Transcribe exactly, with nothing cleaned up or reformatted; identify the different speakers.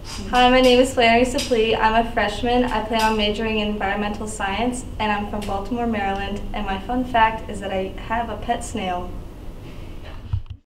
Speaker 1: Hi, my name is Flannery Supplee. I'm a freshman. I plan on majoring in environmental science, and I'm from Baltimore, Maryland. And my fun fact is that I have a pet snail.